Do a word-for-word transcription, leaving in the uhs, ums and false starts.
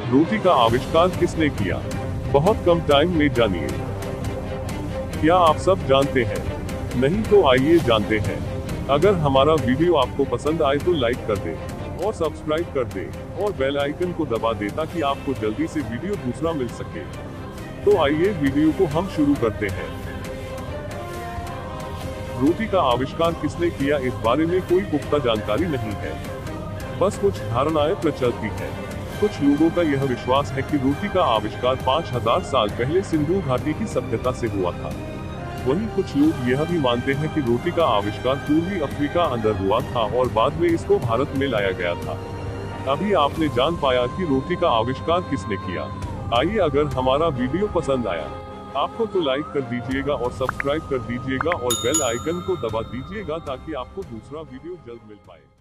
रोटी का आविष्कार किसने किया? बहुत कम टाइम में जानिए। क्या आप सब जानते हैं? नहीं तो आइए जानते हैं। अगर हमारा वीडियो आपको पसंद आए तो लाइक कर दें और सब्सक्राइब कर दें और बेल आइकन को दबा दें ताकि आपको जल्दी से वीडियो दूसरा मिल सके। तो आइए वीडियो को हम शुरू करते हैं। रोटी का आविष्कार किसने किया, इस बारे में कोई पुख्ता जानकारी नहीं है, बस कुछ धारणाएं प्रचलती हैं। कुछ लोगों का यह विश्वास है कि रोटी का आविष्कार पाँच हज़ार साल पहले सिंधु घाटी की सभ्यता से हुआ था। वहीं कुछ लोग यह भी मानते हैं कि रोटी का आविष्कार पूर्वी अफ्रीका अंदर हुआ था और बाद में इसको भारत में लाया गया था। अभी आपने जान पाया कि रोटी का आविष्कार किसने किया। आइए, अगर हमारा वीडियो पसंद आया आपको तो लाइक कर दीजिएगा और सब्सक्राइब कर दीजिएगा और बेल आइकन को दबा दीजिएगा ताकि आपको दूसरा वीडियो जल्द मिल पाए।